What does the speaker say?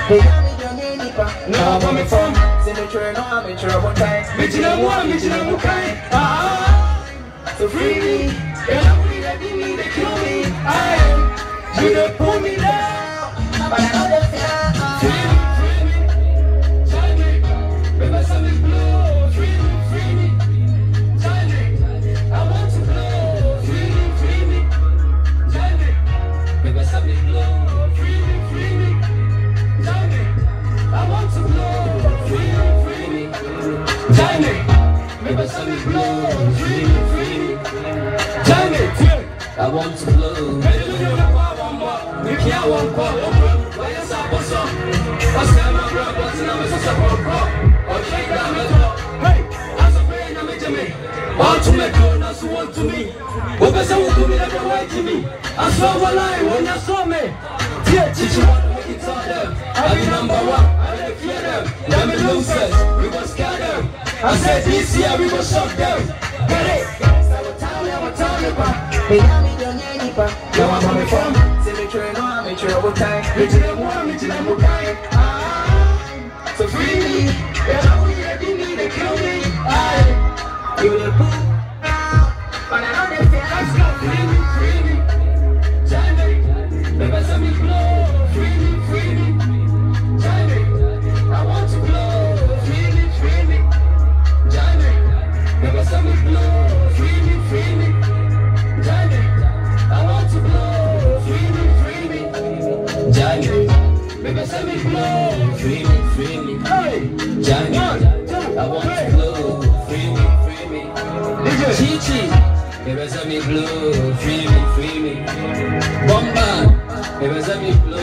They got me young and nipper. Now I'm coming from. SAMkrew, no, I'm in trouble time. Bitchin' I'm kind. So free me. And I'm free that you need to kill me. You don't pull me down. But I know that's free me. Baby, something blue. Free me. I want to blow. Free me. Baby, something blue. Free me. I want to blow. Free me. Baby, something blue. Free me. I want to blow. You can't walk up. Why is that what's up? What's that bro? What's the number? What's up, bro? Okay, damn it. Hey, as a friend, I'm a me. Want to make you not to want to me. What was I to me every way to me? I saw a lie when you saw me. Yeah, teach you what to make it tell them. I be number one, I don't fear them. Them losers, we gon' scare them. I said this year we gon' shock them. Get it? I'm telling they got me young and nipper. Now I'm coming from. SAMkrew, no, I'm in trouble time. Bitchin' I'm kind. So free me. And I'm free that you need to kill me. You will poo. But I know they feel like stuff. Free me. Baby, let me blow. Free me. I want to blow. Free me. Baby, let me blow. Free me. I want to blow. Free me. Baby, let me blow. Free me. Johnny, I want to blow. Free me. Chichi, baby, let me blow. Free me. Bomba, baby, let me blow.